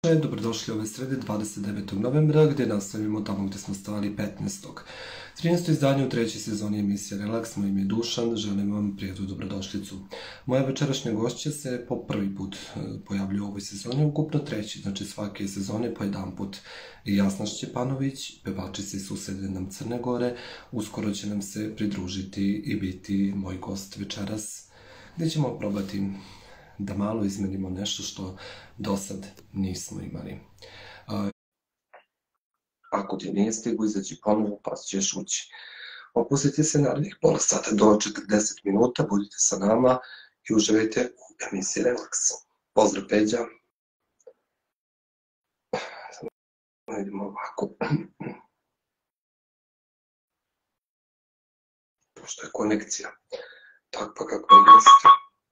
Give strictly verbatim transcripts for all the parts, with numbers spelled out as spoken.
Dobrodošli ove srede dvadeset devetog novembra gdje nastavimo tamo gdje smo stali petnaestog trinaesto izdanje u trećoj sezoni emisije Relax. Moje ime je Dušan, želim vam prijatnu dobrodošlicu. Moja večerašnja gošća se po prvi put pojavljuje u ovoj sezoni, ukupno treći, znači svake sezone po jedan put. Jasna Šćepanović, pevačica iz susjedne nam Crne Gore, uskoro će nam se pridružiti i biti moj gost večeras, gdje ćemo probati da malo izmenimo nešto što do sad nismo imali. Ako ti nije stigu, izađi ponovo pa ćeš ući. Opustite se narednih pola sata do četrdeset minuta, budite sa nama i uživajte u emisiji Relax. Pozdrav Peđa. Samo idemo ovako. Pošto je konekcija takva kakva jeste.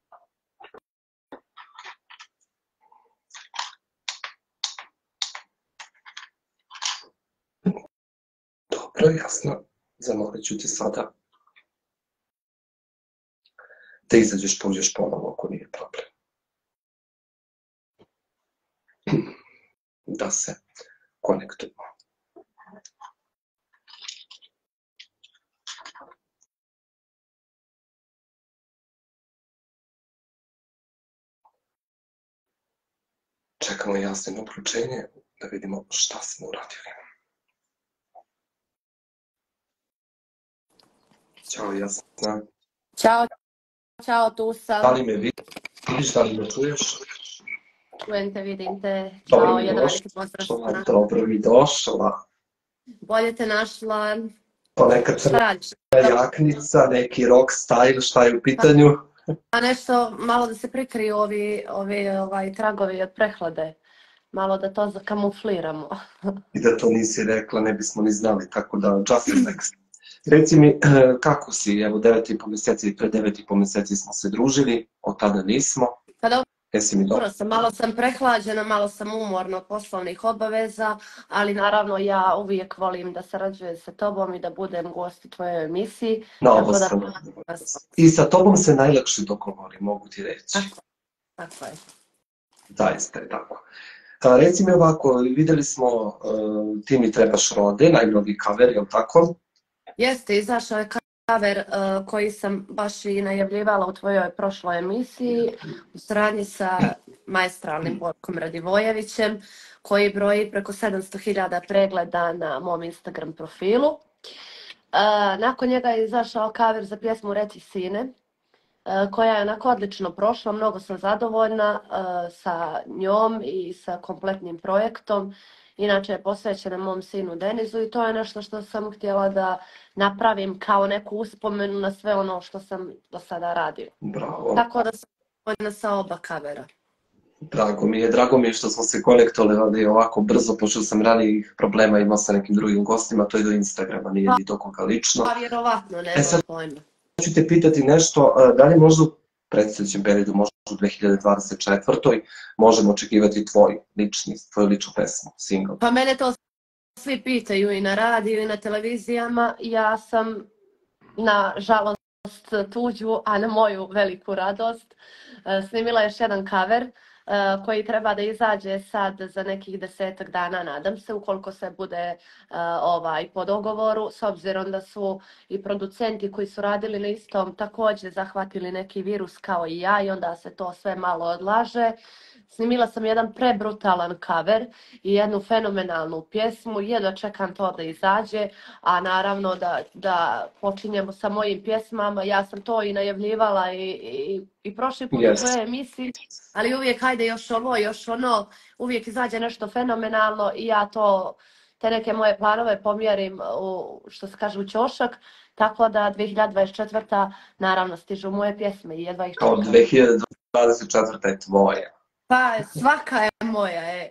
Dobro, jasno, zamolit ću ti sada da izađeš, pođeš ponovo ako nije problem. Da se konektujemo. Čekamo jasno uključenje da vidimo šta smo uradili. Ćao, Jasna. Ćao, čao, tu sam. Da li me vidiš, da li me čuješ? Čujem te, vidim te. Ćao, jedan veliki pozdrav svima. Dobro mi došla. Bolje te našla. Pa neka crna jaknica, neki rock style, šta je u pitanju? A nešto, malo da se prikriju ovi, ovi ovaj, tragovi od prehlade. Malo da to zakamufliramo. I da to nisi rekla, ne bismo ni znali, tako da just next. Reci mi, kako si, evo devet i po mjeseci, pre devet i po mjeseci smo se družili, od tada nismo. Pa dobro, Jesi mi dobro? sam, malo sam prehlađena, malo sam umorna od poslovnih obaveza, ali naravno ja uvijek volim da sarađujem sa tobom i da budem gost u tvojoj emisiji. Na obostrano. Da... I sa tobom se najlakše dogovori, mogu ti reći. Tako, tako je. Zaista je tako. A, reci mi ovako, vidjeli smo uh, Ti mi trebaš rode, najnoviji cover, je li tako? Jeste, izašao je cover uh, koji sam baš i najavljivala u tvojoj prošloj emisiji u saradnji sa maestralnim Borkom Radivojevićem, koji broji preko sedamsto hiljada pregleda na mom Instagram profilu. Uh, nakon njega je izašao cover za pjesmu Reci sine, uh, koja je onako odlično prošla, mnogo sam zadovoljna uh, sa njom i sa kompletnim projektom. Inače je posvećena mom sinu Denizu i to je nešto što sam htjela da napravim kao neku uspomenu na sve ono što sam do sada radio. Bravo. Tako da sam zadovoljna sa oba kavera. Drago mi je, drago mi je što smo se konektovali ovako brzo, pošto sam ranijih problema imao sa nekim drugim gostima, to je do Instagrama, nije ni do koga lično. Pa vjerovatno, nema e sad, pojma. Ću te pitati nešto, da li možda u predstojećem periodu, možda u dve hiljade dvadeset četvrtoj možemo očekivati tvoj lični, tvoju ličnu pesmu, single? Pa mene to svi pitaju i na radiju i na televizijama. Ja sam na žalost tuđu, a na moju veliku radost snimila još jedan cover koji treba da izađe sad za nekih desetak dana, nadam se, ukoliko se bude uh, ovaj, po dogovoru, s obzirom da su i producenti koji su radili na istom također zahvatili neki virus kao i ja i onda se to sve malo odlaže. Snimila sam jedan prebrutalan cover i jednu fenomenalnu pjesmu, jedva čekam to da izađe, a naravno da, da počinjemo sa mojim pjesmama. Ja sam to i najavljivala i, i, i prošli put yes. u tvojoj emisiji, ali uvijek hajde još ovo, još ono, uvijek izađe nešto fenomenalno i ja to, te neke moje planove pomjerim u, što se kaže, u ćošak, tako da dve hiljade dvadeset četvrta naravno stižu moje pjesme i jedva ih čekam. dve hiljade dvadeset četvrta je tvoja. Pa svaka je moja, e.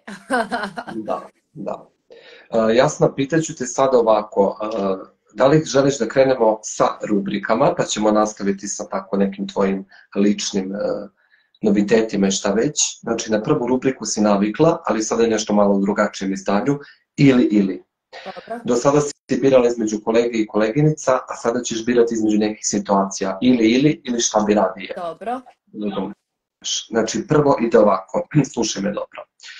Da, da. Uh, Jasna, pitaću te sada ovako, uh, da li želiš da krenemo sa rubrikama, pa ćemo nastaviti sa tako nekim tvojim ličnim uh, novitetima i šta već. Znači, na prvu rubriku si navikla, ali sada je nešto malo u drugačijem izdanju, ili, ili. Dobro. Do sada si birala između kolege i koleginica, a sada ćeš birati između nekih situacija, ili, ili, ili šta bi radije. Dobro. Dobro. Znači, prvo ide ovako, slušaj me dobro.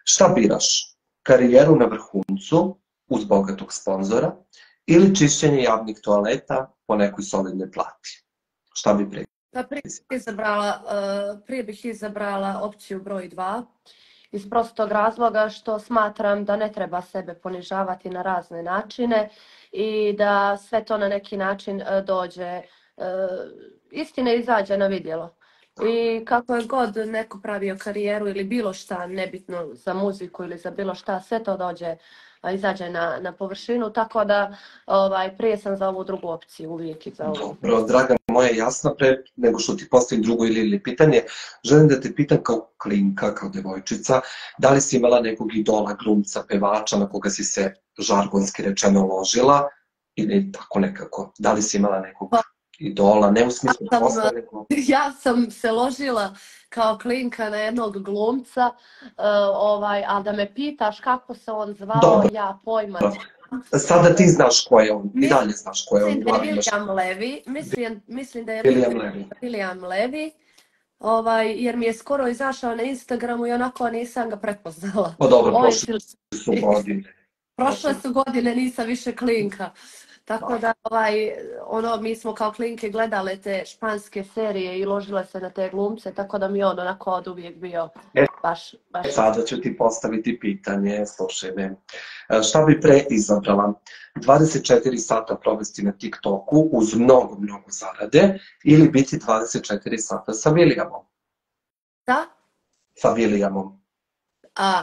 Šta biraš? Karijeru na vrhuncu uz bogatog sponzora ili čišćenje javnih toaleta po nekoj solidnoj plati? Šta bi pre? Pa prije, izabrala, uh, prije bih izabrala opciju broj dva iz prostog razloga što smatram da ne treba sebe ponižavati na razne načine i da sve to na neki način uh, dođe, uh, istine izađe na vidjelo. I kako je god neko pravio karijeru ili bilo šta, nebitno za muziku ili za bilo šta, sve to dođe, izađe na, na površinu, tako da ovaj, prije sam za ovu drugu opciju, uvijek i za ovu. Dobro, draga moja, jasno, pre nego što ti postavim drugo ili, ili pitanje, želim da te pitam kao klinka, kao devojčica, da li si imala nekog idola, glumca, pevača na koga si se žargonski rečeno ložila ili tako nekako, da li si imala nekog idola, ne u smislu ja posla, sam, nego... ja sam se ložila kao klinka na jednog glumca, uh, ovaj, a da me pitaš kako se on zvao, Dobro. ja pojma. Sada ti znaš ko je on, i dalje znaš ko je on. Mislim da je William Levy, mislim, mislim da je William Levy. William Levy, ovaj, jer mi je skoro izašao na Instagramu i onako nisam ga prepoznala. O dobro, Ovaj, prošle su godine. Prošle su godine, nisam više klinka. Tako da, ovaj, ono, mi smo kao klinke gledale te španske serije i ložile se na te glumce, tako da mi on onako od uvijek bio baš... baš... Sada ću ti postaviti pitanje, slušaj me. Šta bi pre izabrala? dvadeset četiri sata provesti na TikToku uz mnogo, mnogo zarade ili biti dvadeset četiri sata sa Williamom? Da? Sa Williamom. A,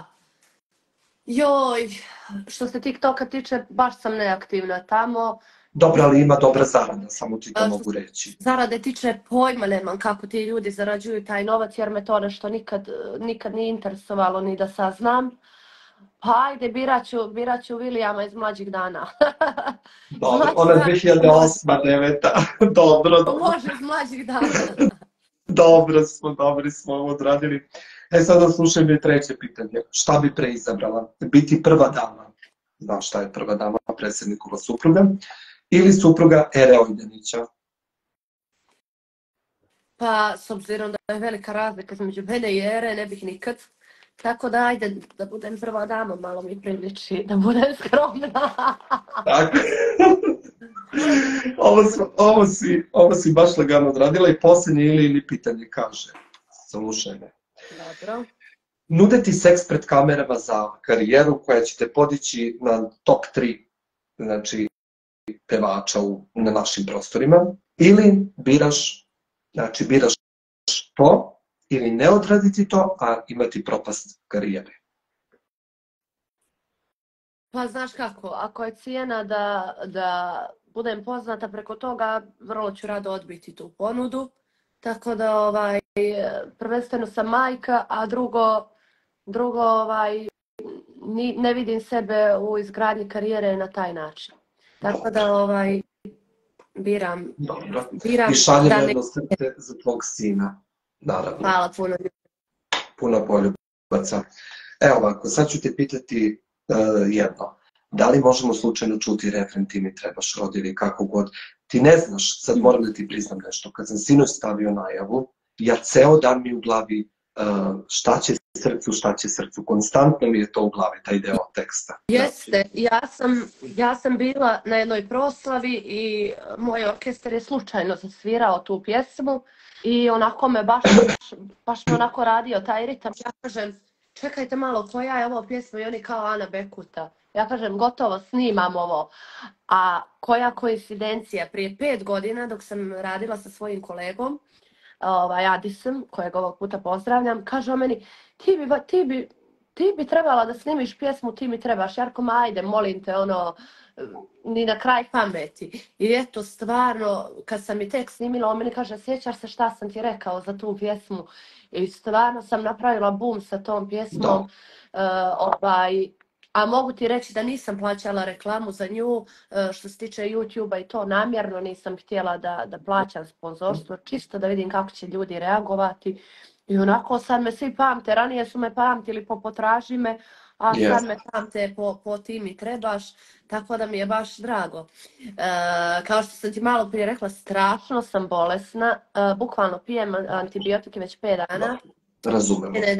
joj, što se TikToka tiče, baš sam neaktivna tamo. Dobro, ali ima dobra zarada, samo ti to mogu reći. Zarade tiče, pojma nemam kako ti ljudi zarađuju taj novac, jer me to nešto nikad, nikad nije interesovalo ni da saznam. Pa ajde, birat ću, birat ću Williama iz mlađih dana. Dobro, ona je dvije hiljade osma, deveta. Dobro, dobro. Može iz mlađih dana. Dobro smo, dobri smo ovo odradili. E sada slušaj mi treće pitanje. Šta bi pre izabrala? Biti prva dama, znaš šta je prva dama, predsjednikova supruga, ili supruga Ere Ojdanića? Pa, s obzirom da je velika razlika između mene i Ere, ne bih nikad. Tako da ajde da budem prva dama, malo mi priliči, da budem skromna. Tako. ovo, si, ovo, si, ovo si baš lagano odradila i posljednje ili ili pitanje kaže. Slušaj me. Dobro. Nude ti seks pred kamerama za karijeru koja će te podići na top tri, znači, pevača u, na našim prostorima, ili biraš, znači, biraš to, ili ne odraditi to, a imati propast karijere? Pa znaš kako, ako je cijena da, da budem poznata preko toga, vrlo ću rado odbiti tu ponudu. Tako da ovaj, prvenstveno sam majka, a drugo, drugo ovaj, ni, ne vidim sebe u izgradnji karijere na taj način. Tako da ovaj, biram, Dobro. biram I šaljem da ne... jedno srce za tvog sina, naravno. Hvala puno. Puno poljubaca. Evo ovako, sad ću te pitati uh, jedno. Da li možemo slučajno čuti refren Ti mi trebaš rod ili kako god? Ti ne znaš, sad moram da ti priznam nešto. Kad sam sinoć stavio najavu, ja ceo dan mi u glavi uh, šta će srcu, šta će srcu. Konstantno mi je to u glavi, taj deo teksta. Jeste, ja sam, ja sam bila na jednoj proslavi i moj orkestar je slučajno zasvirao tu pjesmu i onako me baš, baš, baš me onako radio taj ritam. Ja kažem, čekajte malo, koja je ovo pjesma? I oni kao Ana Bekuta. Ja kažem, gotovo, snimam ovo. A koja koincidencija, prije pet godina dok sam radila sa svojim kolegom, ovaj, Adisom, kojeg ovog puta pozdravljam, kaže o meni, ti bi, ti bi, ti bi trebala da snimiš pjesmu Ti mi trebaš. Jarko, ma ajde, molim te, ono, ni na kraj pameti. I eto, stvarno, kad sam i tek snimila, on meni kaže, sjećaš se šta sam ti rekao za tu pjesmu? I stvarno sam napravila bum sa tom pjesmom. Uh, ovaj, a mogu ti reći da nisam plaćala reklamu za nju, što se tiče YouTube-a i to namjerno nisam htjela da, da plaćam sponzorstvo, čisto da vidim kako će ljudi reagovati. I onako sad me svi pamte, ranije su me pamtili po potraži me, a yes. Sad me pamte po, po Ti mi trebaš, tako da mi je baš drago. E, kao što sam ti malo prije rekla, strašno sam bolesna, e, bukvalno pijem antibiotike već pet dana. Razumemo. Nedelje,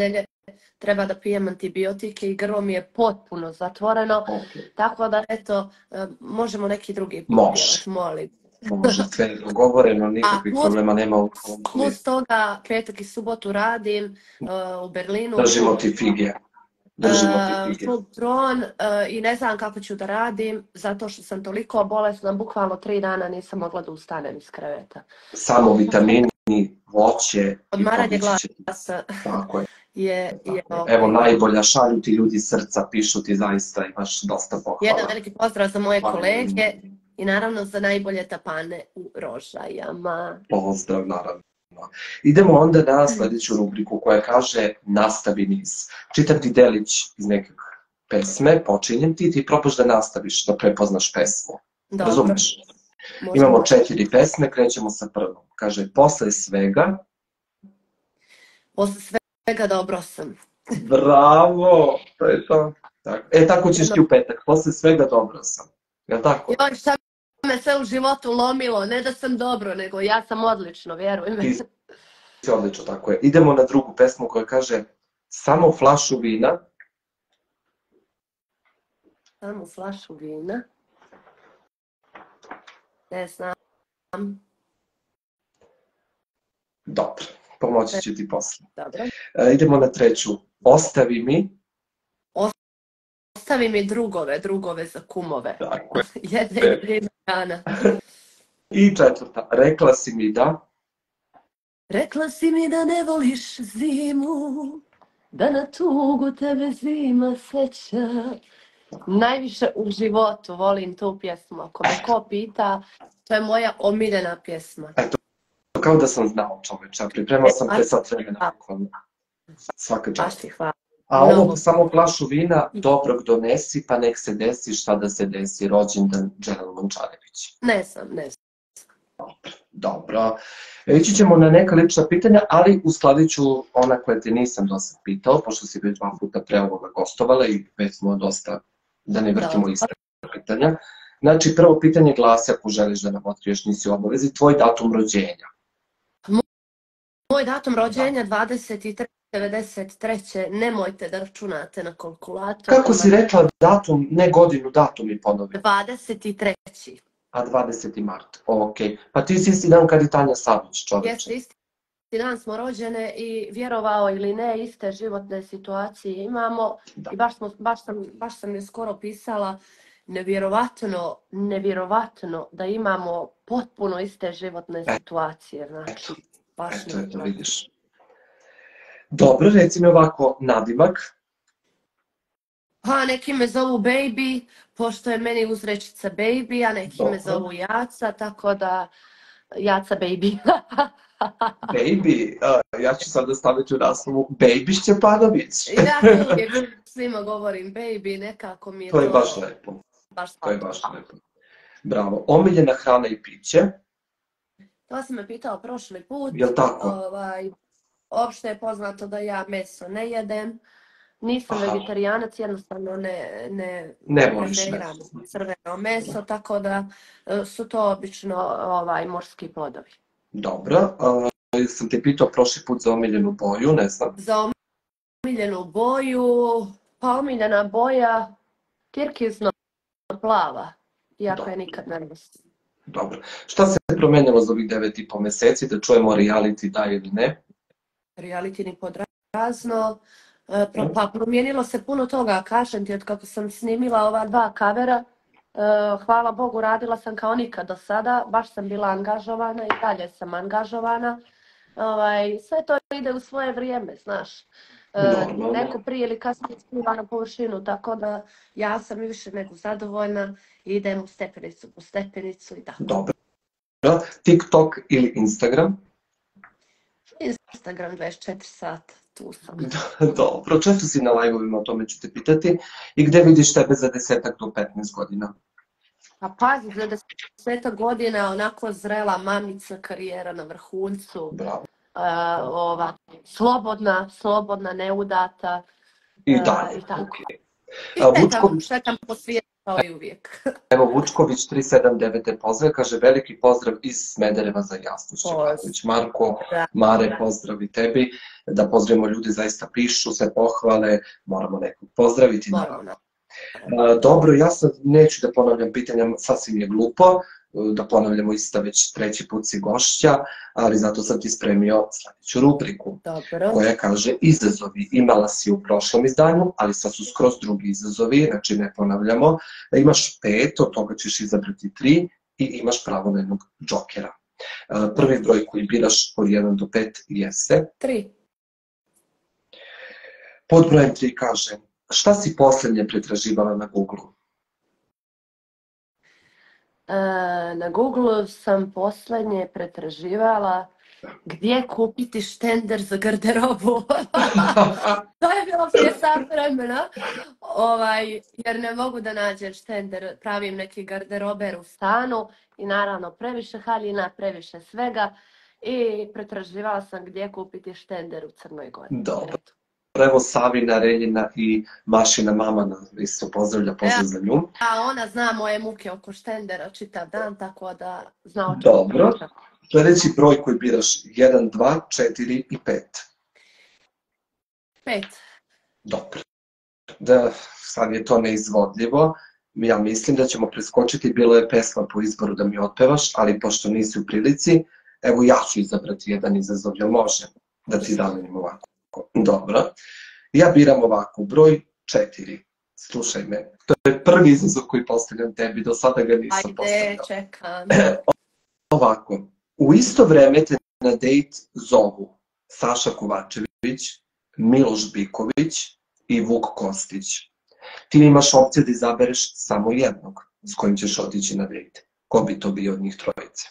treba da pijem antibiotike i grlo mi je potpuno zatvoreno. Okay. Tako da, eto, možemo neki drugi put Može. molim. Može, sve je dogovoreno, nikakvih problema nema u ovom. Plus toga, petak i subotu radim uh, u Berlinu. Držimo ti fige. Držimo ti fige. Uh, Tron, uh, i ne znam kako ću da radim, zato što sam toliko bolesna, bukvalno tri dana nisam mogla da ustanem iz kreveta. Samo vitamini, voće. Odmaranje glasa. Tako je. Je, je, Evo, najbolja, šalju ti ljudi srca, pišu ti, zaista imaš dosta pohvala. Jedan veliki pozdrav za moje kolege i naravno za najbolje tapane u Rožajama. Pozdrav, naravno. Idemo onda na sljedeću rubriku koja kaže nastavi niz. Čitam ti delić iz nekog pesme, počinjem ti, ti probaš da nastaviš, da prepoznaš pesmu. Dobro. Razumeš? Imamo četiri pesme, krećemo sa prvom. Kaže, posle svega... Posle svega dobro sam. Bravo! To je to. Tako. E, tako ćeš ti u petak. Posle svega dobro sam. Jel' tako? Joj, šta me sve u životu lomilo. Ne da sam dobro, nego ja sam odlično, vjeruj me. Ti si odlično, tako je. Idemo na drugu pesmu koja kaže samo flašu vina. Samo flašu vina. Ne znam. Dobro, pomoći ću ti posle. Dobro. E, idemo na treću. Ostavi mi. Ostavi mi drugove, drugove za kumove. Tako je. Jedne i jedne dana. I četvrta. Rekla si mi da... Rekla si mi da ne voliš zimu, da na tugu tebe zima seća. Najviše u životu volim tu pjesmu. Ako me ko pita, to je moja omiljena pjesma. Eto, kao da sam znao, čoveča. Pripremao sam te sad vremena. Svaka čast. Baš ti hvala. A ovo samo flašu vina, dobrog donesi, pa nek se desi šta da se desi, rođendan Dženel Mončarević. Ne znam, ne znam. Dobro, dobro. Ići ćemo na neka lična pitanja, ali uskladit ću ona koje te nisam do sad pitao, pošto si već dva puta pre ovoga gostovala i već smo dosta, da ne vrtimo iste pitanja. Znači, prvo pitanje glasi, ako želiš da nam otkriješ, nisi u obavezi, tvoj datum rođenja. Moj datum rođenja dvadeset treće devedeset treće Nemojte da računate na kalkulator. Kako si rekla datum, ne godinu, datum i ponovi? dvadeset treći A dvadeseti mart, ok. Pa ti si isti dan kad i Tanja Savić, čovječe. Jeste, isti dan smo rođene i vjerovao ili ne, iste životne situacije imamo. Da. I baš, smo, baš, sam, baš sam je skoro pisala, nevjerovatno, nevjerovatno da imamo potpuno iste životne situacije. Znači, eto, baš eto, eto, vidiš. Dobro, reci mi ovako, nadimak. Pa neki me zovu Baby, pošto je meni uzrečica Baby, a neki Dobro. me zovu Jaca, tako da Jaca Baby. Baby, uh, ja ću sada staviti u naslovu Baby Šćepanović. Ja uvijek svima govorim Baby, nekako mi je to... To je baš lepo. Baš to je baš lepo. Bravo. Omiljena hrana i piće? To si me pitao prošli put. Jel' tako? Ovaj, opšte je poznato da ja meso ne jedem. Nisam Aha. vegetarijanac, jednostavno ne, ne, ne preferiram crveno meso, tako da su to obično ovaj, morski plodovi. Dobro. Uh, sam te pitao prošli put za omiljenu boju, ne znam. Za omiljenu boju, pa omiljena boja tirkizno plava, iako Dobro. je nikad ne nosim. Dobro. Šta se promenilo za ovih devet i po meseci, da čujemo reality da ili ne? Reality ni pod razno. Pa promijenilo se puno toga, kažem ti, od kako sam snimila ova dva kavera, hvala Bogu, radila sam kao nikad do sada, baš sam bila angažovana i dalje sam angažovana. Ovaj, sve to ide u svoje vrijeme, znaš. Normalno. Neko prije ili kasnije ispliva na površinu, tako da ja sam i više nego zadovoljna i idem u stepenicu po stepenicu i tako. Dobro. TikTok ili Instagram? Instagram dvadeset četiri sata. Tu sam. Dobro, često si na live-ovima, o tome ću te pitati. I gdje vidiš tebe za desetak do petnaest godina? Pa pazi, za desetak godina onako zrela mamica, karijera na vrhuncu. Bravo. Uh, ova, slobodna, slobodna, neudata. I dalje, uh, i tako. Okay. I A, šetam, Vučković, šetam po svijetu kao i uvijek. evo Vučković tri sedam devet te pozdrav, kaže veliki pozdrav iz Smedereva za Jasnu Šćepanović. Marko, Da. Mare, pozdrav i tebi. Da pozdravimo, ljudi zaista pišu, sve pohvale, moramo nekog pozdraviti. Moramo, naravno. A, Dobro, ja sad neću da ponavljam pitanja, sasvim je glupo da ponavljamo ista već treći put si gošća, ali zato sam ti spremio sljedeću rubriku Dobro. koja kaže izazovi. Imala si u prošlom izdanju, ali sad su skroz drugi izazovi, znači ne ponavljamo. Imaš pet, od toga ćeš izabrati tri i imaš pravo na jednog džokera. A, Prvi broj koji biraš od jedan do pet jeste. Tri. Pod brojem tri kaže, šta si posljednje pretraživala na Google-u? E, na Google sam posljednje pretraživala gdje kupiti štender za garderobu. To je bilo prije sat vremena, ovaj, jer ne mogu da nađem štender, pravim neki garderober u stanu i naravno previše haljina, previše svega i pretraživala sam gdje kupiti štender u Crnoj Gori. Dobro. Evo Savina, Reljina i Mašina mama nas isto pozdravlja, pozdrav za nju. A ona zna moje muke oko štendera čitav dan, tako da zna o čemu Dobro. pričam. Sljedeći broj koji biraš, jedan, dva, četiri i pet. Pet. Dobro. Da, sad je to neizvodljivo. Ja mislim da ćemo preskočiti, bilo je pesma po izboru da mi otpevaš, ali pošto nisi u prilici, evo ja ću izabrati jedan izazov, jel može da ti dam ovako? Dobro. Ja biram ovako, broj četiri. Slušaj me, to je prvi izazov koji postavljam tebi, do sada ga nisam Ajde, postavljao. čekam. Ovako, u isto vreme te na dejt zovu Saša Kovačević, Miloš Biković i Vuk Kostić. Ti imaš opciju da izabereš samo jednog s kojim ćeš otići na dejt. Ko bi to bio od njih trojice?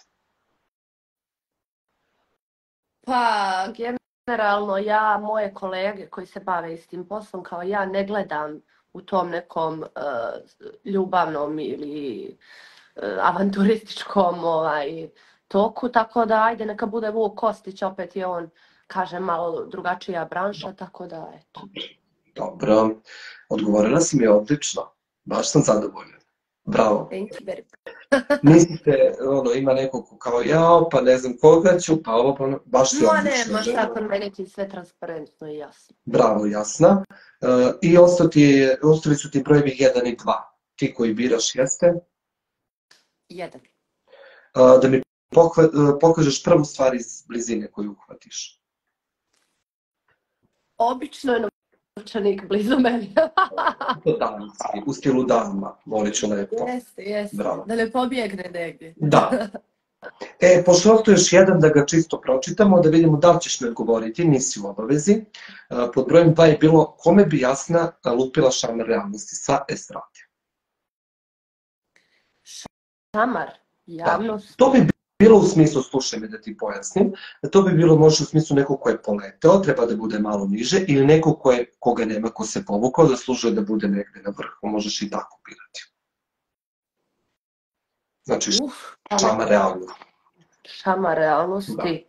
Pa, generalno ja, moje kolege koji se bave istim poslom kao ja, ne gledam u tom nekom uh, ljubavnom ili uh, avanturističkom ovaj, toku, tako da ajde neka bude Vuk Kostić, opet je on, kažem, malo drugačija branša, tako da eto. Dobro, odgovorila si mi odlično, baš sam zadovoljna. Bravo. Thank you very much. Mislite, ono, ima nekog kao jao, pa ne znam koga ću, pa ovo, pa ono, baš si Ma odlično. nema šta kod mene ti sve transparentno i jasno. Bravo, Jasna. Uh, I ostao ti, ostali su ti brojevi jedan i dva. Ti koji biraš jeste? Jedan. Uh, da mi pohva, uh, pokažeš prvu stvar iz blizine koju uhvatiš. Obično je novčanik blizu meni. To damski, u stilu dama, molit ću lepo. Jeste, jeste. Bravo. Da ne pobjegne negdje. Da. E, pošto ostao još jedan da ga čisto pročitamo, da vidimo da li ćeš mi odgovoriti, nisi u obavezi. Uh, pod brojem dva je bilo kome bi Jasna lupila šamar realnosti sa estrade. Šamar, javnost. To bi bilo u smislu, slušaj me da ti pojasnim, to bi bilo možda u smislu nekog ko je poleteo, treba da bude malo niže, ili nekog ko je, koga nema ko se povukao, zaslužuje da bude negde na vrhu, možeš i tako birati. Znači, Uf, šamar realnosti. Šamar realnosti.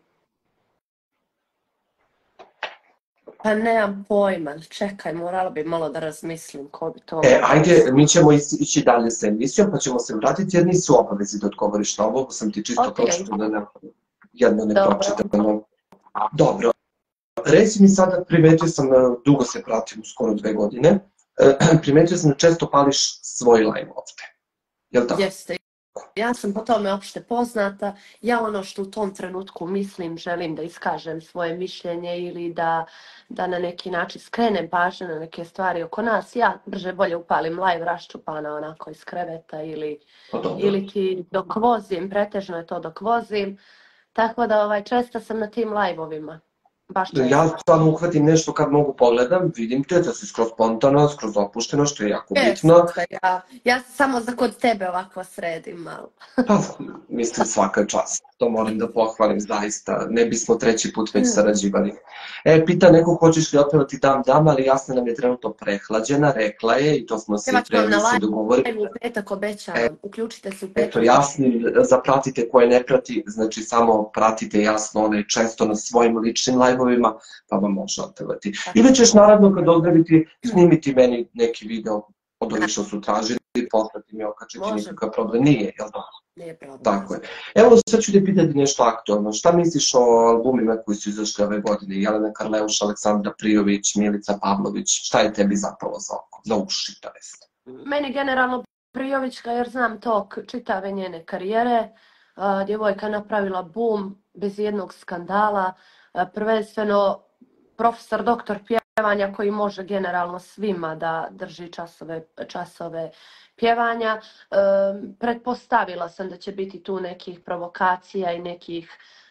Pa nemam pojma, čekaj, morala bi malo da razmislim ko bi to... E, ajde, mi ćemo ići dalje sa emisijom, pa ćemo se vratiti jer nisu obavezi da odgovoriš na ovo, sam ti čisto Ok. pročitao da ne, jedno ne Dobro. pročitamo. Dobro. Reci mi sada, primetio sam, dugo se pratim, skoro dve godine, primetio sam da često pališ svoj live ovde. Jel tako? Jeste. Ja sam po tome opšte poznata. Ja ono što u tom trenutku mislim, želim da iskažem svoje mišljenje ili da, da na neki način skrenem pažnju na neke stvari oko nas. Ja brže bolje upalim live raščupana onako iz kreveta ili, Pa dobro. ili ti dok vozim, pretežno je to dok vozim. Tako da ovaj, često sam na tim live-ovima. Baš često. Ja stvarno uhvatim nešto kad mogu pogledam, vidim te da si skroz spontano, skroz opušteno, što je jako bitno. Jeste, ja, ja samo za kod tebe ovako sredim malo. Pa, mislim svaka čast. To moram da pohvalim zaista. Ne bismo treći put već sarađivali. E, pita neko hoćeš li otpevati Dam Dam, ali Jasna nam je trenutno prehlađena, rekla je i to smo se Pevat ću vam trebali na se live dogovoriti. u petak obećavam. E, Uključite se u petak. Eto, Jasni, zapratite koje ne prati, znači samo pratite Jasno, ona je često na svojim ličnim live live-ovima, pa vam može otpevati. Ili ćeš naravno kad ozdraviti snimiti meni neki video od ovih što su tražili i poslati mi okačiti, nikakav problem nije, jel da? Nije problem. Tako je. Evo sad ću te pitati nešto aktualno. Šta misliš o albumima koji su izašli ove godine? Jelena Karleuš, Aleksandra Prijović, Milica Pavlović, šta je tebi zapalo za oko, za uši, to jest? Meni generalno Prijovićka, jer znam tok čitave njene karijere. Uh, djevojka napravila boom bez jednog skandala. Uh, prvenstveno profesor doktor pjevanja koji može generalno svima da drži časove, časove pjevanja. Um, pretpostavila sam da će biti tu nekih provokacija i nekih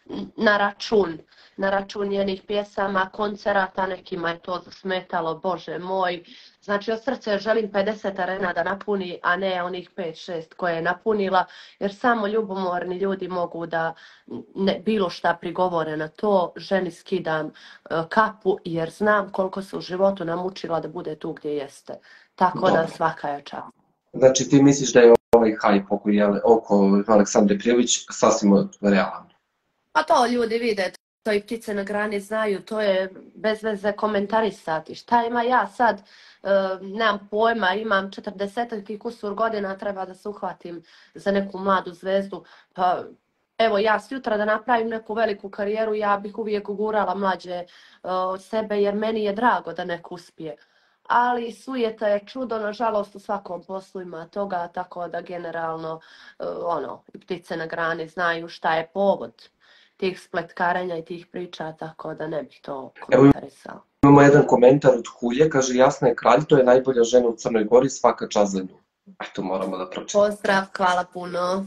na račun, na račun njenih pjesama, koncerata, nekima je to zasmetalo, bože moj. Znači od srca želim pedeset arena da napuni, a ne onih pet šest koje je napunila, jer samo ljubomorni ljudi mogu da ne, bilo šta prigovore na to. Ženi skidam uh, kapu jer znam koliko se u životu namučila da bude tu gdje jeste. Tako Dobre. Da svaka je čast. Znači ti misliš da je ovaj hype oko, oko Aleksandre Prijović sasvim realan? Pa to ljudi vide, to i ptice na grani znaju, to je bez veze komentarisati. Šta ima ja sad, e, nemam pojma, imam četrdeset i kusur godina, treba da se uhvatim za neku mladu zvezdu. Pa evo ja sutra da napravim neku veliku karijeru, ja bih uvijek gurala mlađe od sebe jer meni je drago da neko uspije. Ali sujeta je čudo, nažalost u svakom poslu ima toga, tako da generalno e, ono, ptice na grani znaju šta je povod tih spletkaranja i tih priča, tako da ne bih to komentarisao. Imamo jedan komentar od Hulje, kaže Jasna je kralj, to je najbolja žena u Crnoj Gori, svaka čast za nju. Eto, moramo da pročitamo. Pozdrav, hvala puno.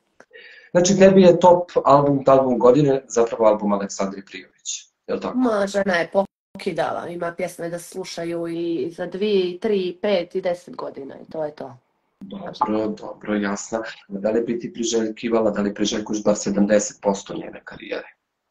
Znači, tebi je top album, album godine, zapravo album Aleksandre Prijović, je li tako? Ma, žena je pokidala, ima pjesme da slušaju i za dvije, tri, pet i deset godina i to je to. Dobro, dobro, Jasna. Da li bi ti priželjkivala, da li priželjkuješ bar sedamdeset posto njene karijere?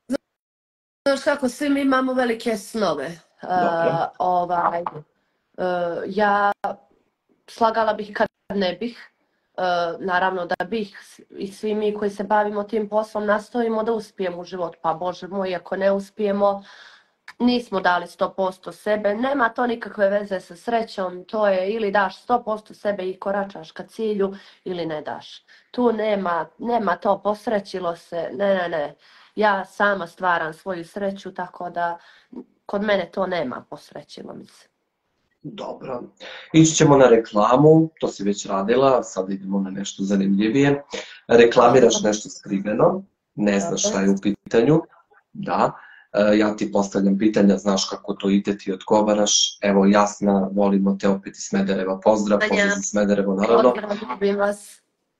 Znaš kako, svi mi imamo velike snove. Uh, ovaj, uh, ja slagala bih kad ne bih. Uh, naravno da bih i svi mi koji se bavimo tim poslom nastojimo da uspijemo u život. Pa Bože moj, ako ne uspijemo, nismo dali sto posto sebe, nema to nikakve veze sa srećom, to je ili daš sto posto sebe i koračaš ka cilju ili ne daš. Tu nema, nema to posrećilo se, ne, ne, ne. Ja sama stvaram svoju sreću, tako da kod mene to nema posrećilo mi se. Dobro. Ići ćemo na reklamu, to si već radila, sad idemo na nešto zanimljivije. Reklamiraš nešto skriveno, ne znaš šta je u pitanju, da. Ja ti postavljam pitanja, znaš kako to ide, ti odgovaraš. Evo, Jasna, volimo te opet iz Smedereva. Pozdrav, pozdrav za Smederevo, naravno. Pozdrav, ljubim vas.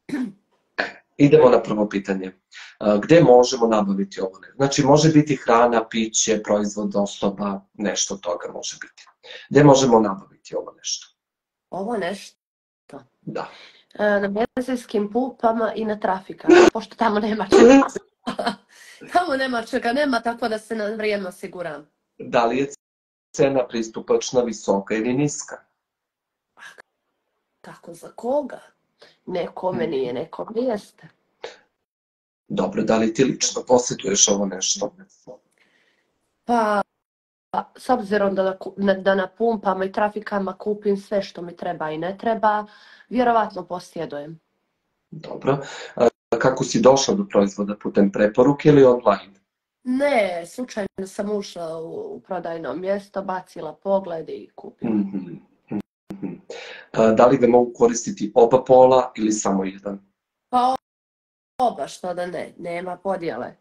Idemo na prvo pitanje. Gde možemo nabaviti ovo? Znači, može biti hrana, piće, proizvod, osoba, nešto toga može biti. Gde možemo nabaviti ovo nešto? Ovo nešto? Da. Na benzinskim pumpama i na trafikama, pošto tamo nema čega. Tamo nema čega, nema, tako da se na vrijeme osiguram. Da li je cena pristupačna, visoka ili niska? Kako za koga? Nekome nije, nekome jeste. Dobro, da li ti lično posjetuješ ovo nešto? Pa, s obzirom da, da na pumpama i trafikama kupim sve što mi treba i ne treba, vjerovatno posjedujem. Dobro. Kako si došla do proizvoda, putem preporuke ili online? Ne, slučajno sam ušla u prodajno mjesto, bacila pogled i kupila. Mm-hmm. Mm-hmm. Da li ga mogu koristiti oba pola ili samo jedan? Pa oba, što da ne, nema podjele.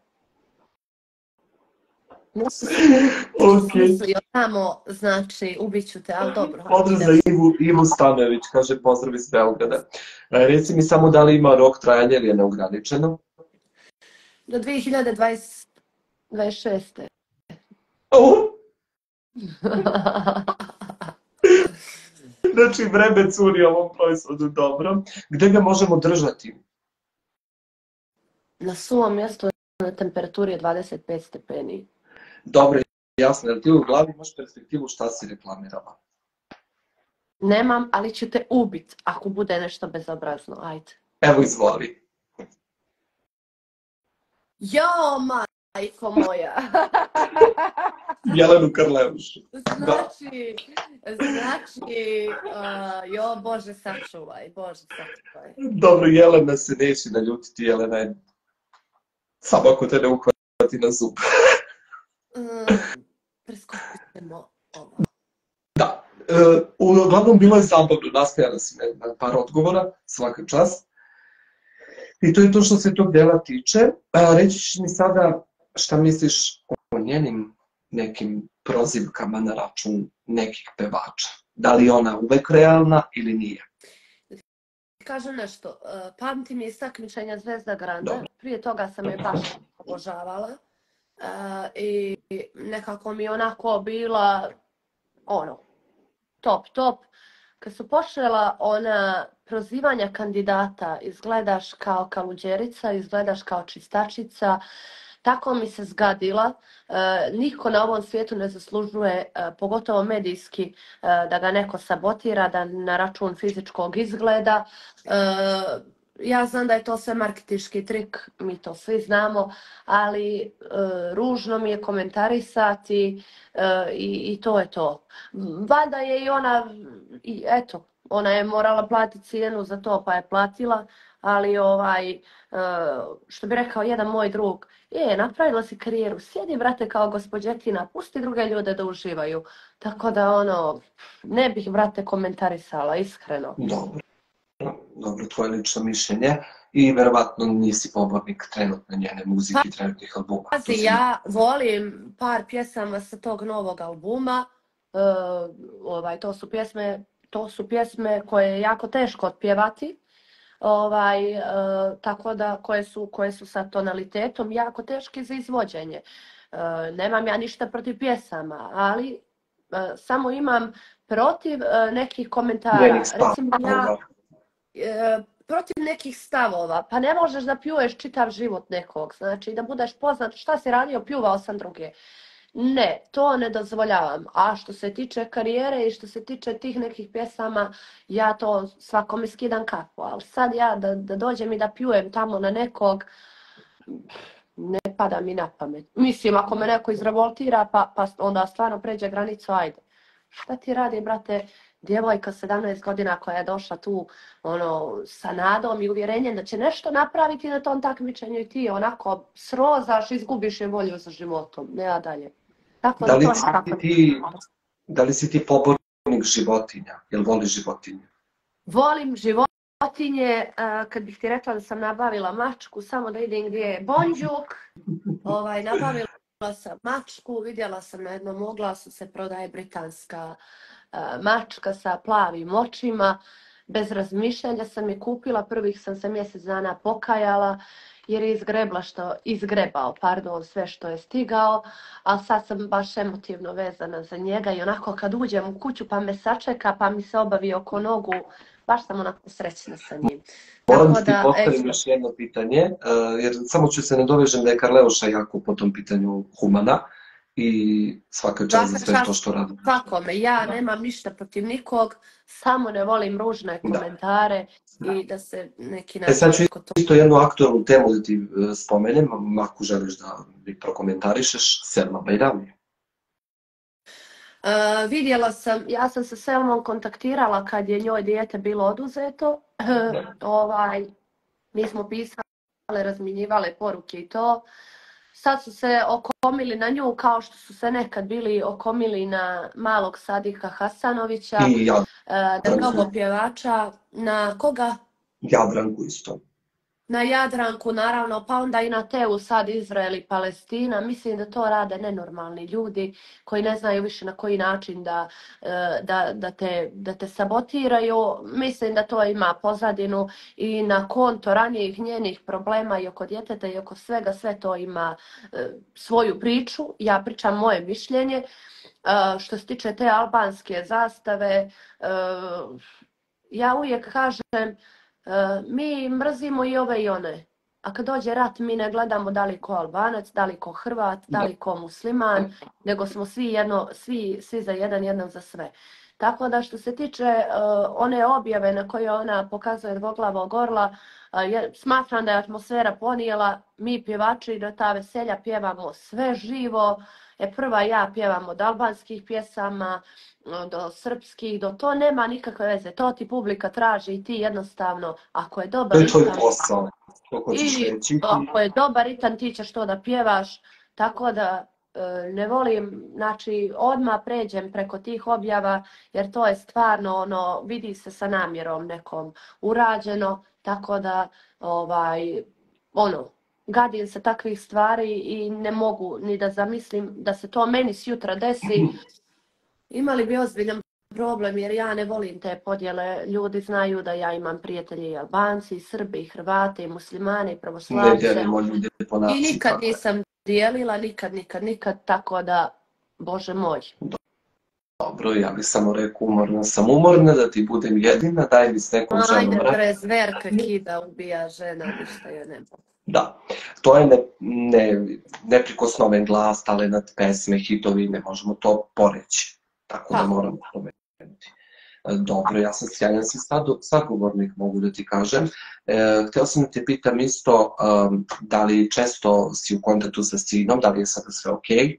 Nisu mislio tamo, znači, ubit ću te, ali dobro. Pozdrav za Ivu, Ivu Stanojević, kaže pozdrav iz Beograda. Reci mi samo da li ima rok trajanja ili je neograničeno? Do dvije hiljade dvadeset šeste. Oh. Znači, vreme curi ovom proizvodu, dobro. Gde ga možemo držati? Na suvom mjestu na temperaturi je dvadeset pet stepeni. Dobro, jasno, jer ti u glavi imaš perspektivu šta si reklamirala? Nemam, ali ću te ubit ako bude nešto bezobrazno, ajde. Evo izvoli. Jo, Majko moja. Jelenu Karleušu. Znači, znači, uh, jo, Bože sačuvaj, Bože sačuvaj. Dobro, Jelena se neće naljutiti, Jelena je samo ako te ne uhvati na zub. um, Preskočit ćemo ovo. Da, e, uglavnom bilo je zabavno, nastajala si me na par odgovora, svaka čast. I to je to što se tog dela tiče. A, reći ćeš mi sada šta misliš o njenim nekim prozivkama na račun nekih pevača. Da li je ona uvek realna ili nije? Kažem nešto, uh, pamtim je iz takmičenja Zvezda Granda, Dobro. prije toga sam je baš obožavala uh, i nekako mi je onako bila ono, top, top. Kad su počela ona prozivanja kandidata, izgledaš kao kaluđerica, izgledaš kao čistačica, tako mi se zgadila. E, niko na ovom svijetu ne zaslužuje, e, pogotovo medijski, e, da ga neko sabotira, da na račun fizičkog izgleda. E, ja znam da je to sve marketinški trik, mi to svi znamo, ali e, ružno mi je komentarisati e, i, i to je to. Valjda je i ona, i eto, ona je morala platiti cijenu za to, pa je platila, ali ovaj, e, što bi rekao jedan moj drug, je, napravila si karijeru, sjedi brate kao gospođetina, pusti druge ljude da uživaju. Tako da ono, ne bih brate komentarisala, iskreno. Dobro, dobro, tvoje lično mišljenje i verovatno nisi pobornik trenutne njene muzike i trenutnih albuma. To Pazi, si- ja volim par pjesama sa tog novog albuma, e, ovaj, to su pjesme, to su pjesme koje je jako teško otpjevati. Ovaj, e, tako da koje su, koje su sa tonalitetom jako teške za izvođenje. E, nemam ja ništa protiv pjesama, ali e, samo imam protiv e, nekih komentara. Njenih stavova. Recimo ja, e, protiv nekih stavova, pa ne možeš da pljuješ čitav život nekog, znači da budeš poznat šta si radio, pljuvao sam druge. Ne, to ne dozvoljavam. A što se tiče karijere i što se tiče tih nekih pjesama, ja to svakome skidam kapu. Ali sad ja da, da dođem i da pljujem tamo na nekog, ne pada mi na pamet. Mislim, ako me neko izrevoltira, pa, pa onda stvarno pređe granicu, ajde. Šta ti radi, brate, djevojka sedamnaest godina koja je došla tu ono, sa nadom i uvjerenjem da će nešto napraviti na tom takmičenju i ti onako srozaš, izgubiš je volju za životom. Ne dalje. Tako Da li, to si nekako- ti, da li si ti pobornik životinja? Jel voliš životinje? Volim životinje, a, kad bih ti rekla da sam nabavila mačku, samo da idem gdje je Bonđuk, ovaj, nabavila sam mačku, vidjela sam na jednom oglasu se prodaje britanska a, mačka sa plavim očima, bez razmišljanja sam je kupila, prvih sam se mjesec dana pokajala, jer je izgrebla što, izgrebao, pardon, sve što je stigao, ali sad sam baš emotivno vezana za njega i onako kad uđem u kuću pa me sačeka, pa mi se obavi oko nogu, baš sam onako srećna sa njim. Moram Tako ti da, postavim eto. još jedno pitanje, uh, jer samo ću se nadovežem da je Karleuša jako po tom pitanju humana i svaka čast za sve to što radi. Svakome, ja nemam ništa protiv nikog, samo ne volim ružne komentare i da se neki E sad ću način to... isto jednu aktualnu temu da ti uh, spomenem, ako želiš da mi prokomentarišeš, Selma Bajrami. Uh, vidjela sam, ja sam se Selmom kontaktirala kad je njoj dijete bilo oduzeto. ovaj, mi smo pisale, razminjivale poruke i to. Sad su se okomili na nju kao što su se nekad bili okomili na malog Sadika Hasanovića, I ja, uh, na mnogo pjevača, na koga? Jadranku isto. Na Jadranku, naravno, pa onda i na Teu sad Izrael i Palestina. Mislim da to rade nenormalni ljudi koji ne znaju više na koji način da, da, da, te, da te sabotiraju. Mislim da to ima pozadinu i na konto ranijih njenih problema i oko djeteta i oko svega, sve to ima svoju priču. Ja pričam moje mišljenje. Što se tiče te albanske zastave, ja uvijek kažem, mi mrzimo i ove i one. A kad dođe rat, mi ne gledamo da li ko Albanac, da li ko Hrvat, da li ko musliman, nego smo svi jedno, svi, svi za jedan, jedan za sve. Tako da što se tiče uh, one objave na koje ona pokazuje dvoglavog orla, uh, je, smatram da je atmosfera ponijela, mi pjevači na ta veselja pjevamo sve živo, je prva ja pjevam od albanskih pjesama, do srpskih, do to nema nikakve veze, to ti publika traži i ti jednostavno, ako je dobar To je tvoj ritam, posao. i ako je dobar ritam ti ćeš to da pjevaš, tako da ne volim, znači odmah pređem preko tih objava jer to je stvarno ono, vidi se sa namjerom nekom urađeno, tako da ovaj, ono, gadim se takvih stvari i ne mogu ni da zamislim da se to meni sjutra desi. Imali bi ozbiljan problem jer ja ne volim te podjele. Ljudi znaju da ja imam prijatelje i Albanci, i Srbi, i Hrvate, i muslimane, i pravoslavce. Ne dijelimo ljude po naciji. I nikad nisam dijelila, nikad, nikad, nikad, tako da, Bože moj. Dobro, ja bih samo rekao umorna sam umorna, da ti budem jedina, daj mi s nekom ženom. Ajde, bre, zverka kida, ubija žena, ništa je ne mogu. Da, to je ne, ne, neprikosnoven glas, talenat, pesme, hitovi, ne možemo to poreći. Tako da moramo pomenuti. Dobro, ja sam sjajan si sagovornik, mogu da ti kažem. E, htio sam da te pitam isto, um, da li često si u kontaktu sa sinom, da li je sada sve okej? Okay?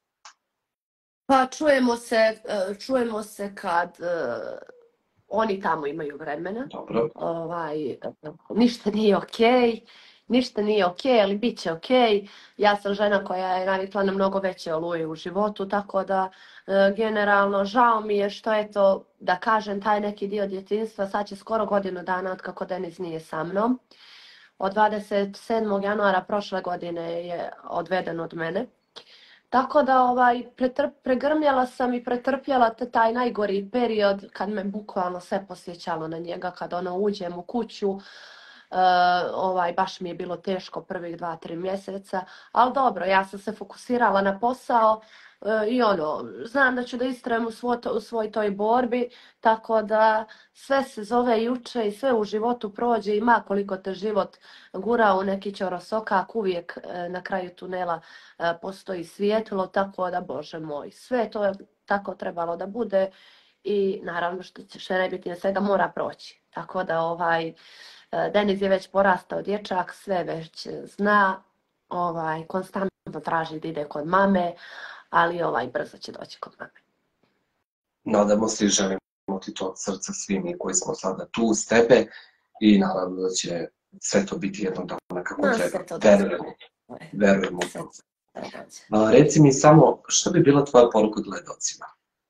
Pa čujemo se, čujemo se kad uh, oni tamo imaju vremena. Dobro. Ovaj, ništa nije okej. Ništa nije ok, ali bit će ok. Ja sam žena koja je navikla na mnogo veće oluje u životu, tako da e, generalno žao mi je što je to, da kažem, taj neki dio djetinjstva, sad će skoro godinu dana od kako Deniz nije sa mnom. Od dvadeset sedmog januara prošle godine je odveden od mene. Tako da ovaj, pretrp, pregrmljala sam i pretrpjela taj najgori period kad me bukvalno sve posjećalo na njega, kad ono uđem u kuću. Uh, ovaj, baš mi je bilo teško prvih dva, tri mjeseca, ali dobro, ja sam se fokusirala na posao uh, i ono, znam da ću da istrajem u, svo to, u svoj toj borbi, tako da sve se zove juče i sve u životu prođe i ma koliko te život gura u neki ćorosokak, uvijek uh, na kraju tunela uh, postoji svjetlo, tako da, Bože moj, sve to je tako trebalo da bude i naravno što će najbitnije svega mora proći, tako da ovaj Deniz je već porastao dječak, sve već zna, ovaj, konstantno traži da ide kod mame, ali ovaj, brzo će doći kod mame. Nadamo se i želimo ti to od srca svi mi koji smo sada tu uz tebe i naravno da će sve to biti jednog dana kako no, treba. Verujemo. Verujemo. A, reci mi samo, što bi bila tvoja poruka gledalcima?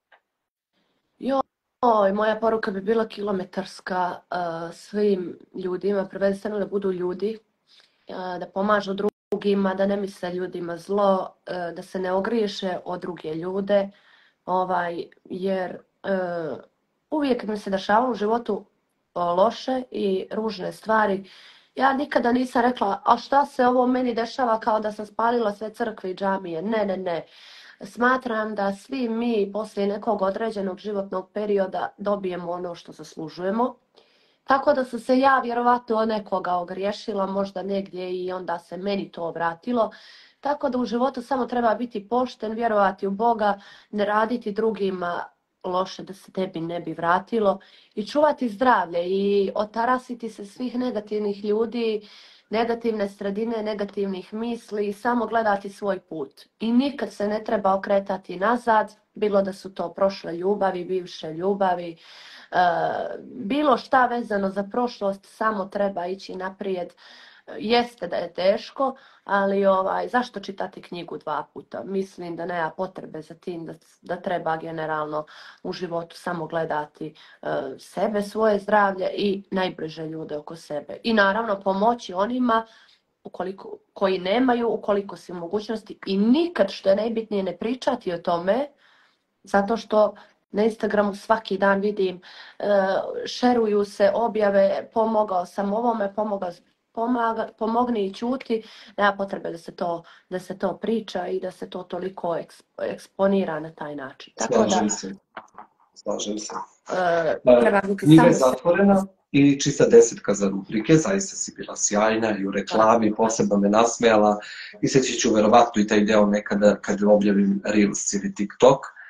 Oj, moja poruka bi bila kilometarska uh, svim ljudima, prvenstveno da budu ljudi, uh, da pomažu drugima, da ne misle ljudima zlo, uh, da se ne ogriješe od druge ljude, ovaj, jer uh, uvijek mi se dešava u životu uh, loše i ružne stvari. Ja nikada nisam rekla, a šta se ovo meni dešava kao da sam spalila sve crkve i džamije, ne, ne, ne. Smatram da svi mi poslije nekog određenog životnog perioda dobijemo ono što zaslužujemo. Tako da sam se ja vjerovatno od nekoga ogriješila, možda negdje i onda se meni to vratilo. Tako da u životu samo treba biti pošten, vjerovati u Boga, ne raditi drugima loše da se tebi ne bi vratilo i čuvati zdravlje i otarasiti se svih negativnih ljudi, negativne sredine, negativnih misli i samo gledati svoj put. I nikad se ne treba okretati nazad, bilo da su to prošle ljubavi, bivše ljubavi, e, bilo šta vezano za prošlost, samo treba ići naprijed. Jeste da je teško, ali ovaj, zašto čitati knjigu dva puta? Mislim da nema potrebe za tim, da, da treba generalno u životu samo gledati uh, sebe, svoje zdravlje i najbliže ljude oko sebe. I naravno pomoći onima ukoliko, koji nemaju, ukoliko si u mogućnosti i nikad, što je najbitnije, ne pričati o tome, zato što na Instagramu svaki dan vidim, uh, šeruju se objave, pomogao sam ovome, pomogao Pomaga, pomogni i čuti, nema potrebe da se to, da se to priča i da se to toliko eksp, eksponira na taj način. Tako Slažem da, se. Slažem se. Uh, Knjiga je zatvorena i čista desetka za rubrike, zaista si bila sjajna i u reklami, posebno me nasmejala i seći ću verovatno i taj deo nekada kad objavim Reels ili TikTok.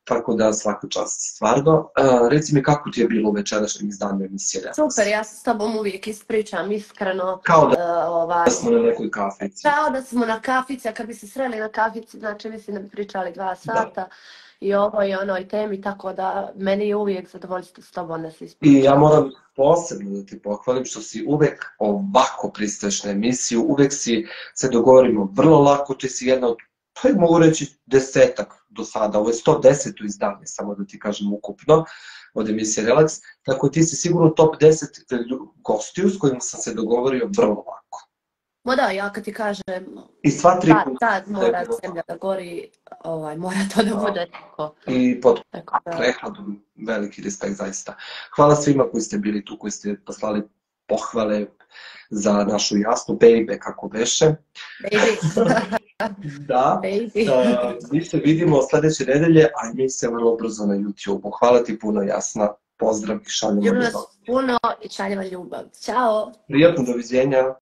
tako da svaka čast stvarno. Uh, reci mi kako ti je bilo u večerašnjem izdanju emisije Relax? Super, ja se s tobom uvijek ispričam iskreno. Kao da, uh, ovaj, smo na nekoj kafici. Kao da smo na kafici, a kad bi se sreli na kafici, znači mislim da bi pričali dva sata. Da. I ovo i onoj temi, tako da meni je uvijek zadovoljstvo s tobom da se ispričam. I ja moram posebno da ti pohvalim što si uvek ovako pristaješ na emisiju, uvek si se dogovorimo vrlo lako, ti si jedna od, pa mogu reći desetak do sada, ovo je sto deseto izdanje, samo da ti kažem ukupno, od emisije Relax, tako ti si sigurno top deset gostiju s kojima sam se dogovorio vrlo lako. Ma da, ja kad ti kažem, I sva tri tad, tad mora zemlja da gori, ovaj, mora to da bude tako. I pod prehladom veliki respekt zaista. Hvala svima koji ste bili tu, koji ste poslali pohvale za našu Jasnu, baby, kako beše. Baby. Da, baby. Uh, mi se vidimo sledeće nedelje, a mi se vrlo brzo na YouTube-u. Hvala ti puno, Jasna. Pozdrav i šaljemo ljubav. Ljubim vas puno i šaljemo ljubav. Ćao. Prijatno, doviđenja.